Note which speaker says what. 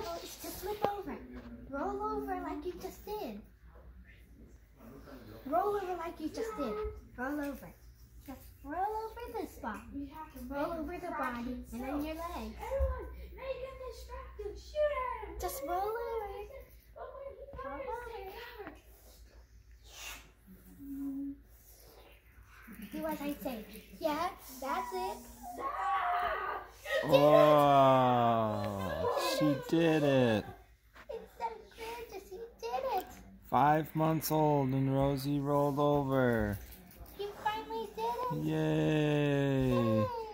Speaker 1: Just flip over. Roll over like you just did. Roll over like you just did. Roll over. Just roll over this spot. Roll over the body and then your legs.
Speaker 2: Everyone, make him distracted. Shoot at him.
Speaker 1: Just roll over.
Speaker 2: Roll over.
Speaker 1: Do as I say. Yeah, that's it.
Speaker 3: Oh, she did it.
Speaker 1: It's so gorgeous. You did it.
Speaker 3: 5 months old and Rosie rolled over.
Speaker 1: You finally did it.
Speaker 3: Yay.
Speaker 1: Yay.